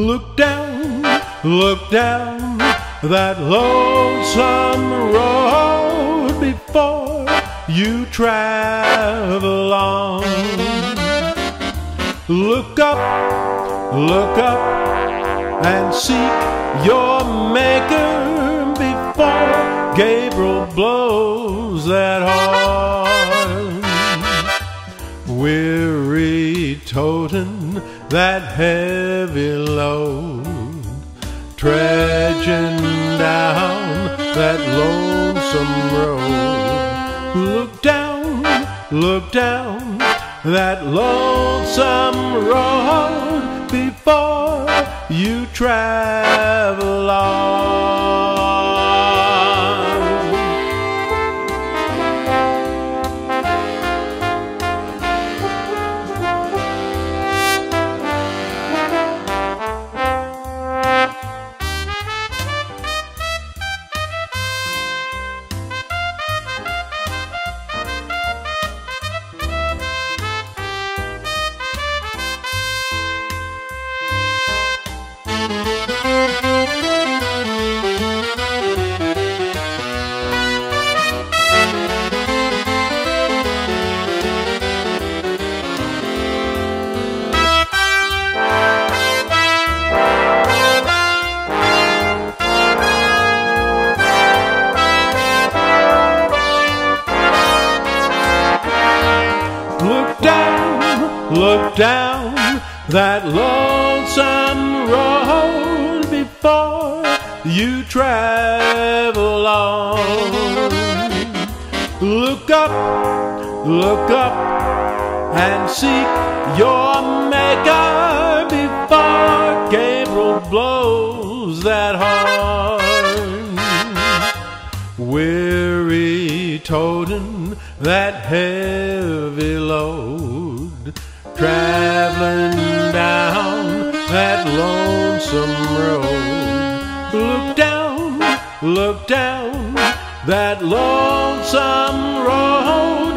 look down that lonesome road before you travel on. Look up and seek your maker before Gabriel blows that horn. Weary toting that heavy load, trudging down that lonesome road. Look down that lonesome road before you travel on. Look down that lonesome road before you travel on. Look up and seek your maker before Gabriel blows that horn. Weary toting that heavy load, traveling down that lonesome road. Look down that lonesome road